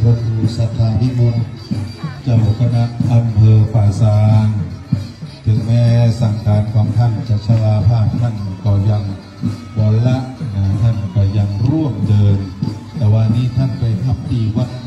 พระครูสัทธาพิมลเจ้าคณะอำเภอป่าซางถึงแม้สังขารของท่านจะชราภาพท่านก็ยังบละท่านก็ยังร่วมเดินแต่วันนี้ท่านไปพักที่วัด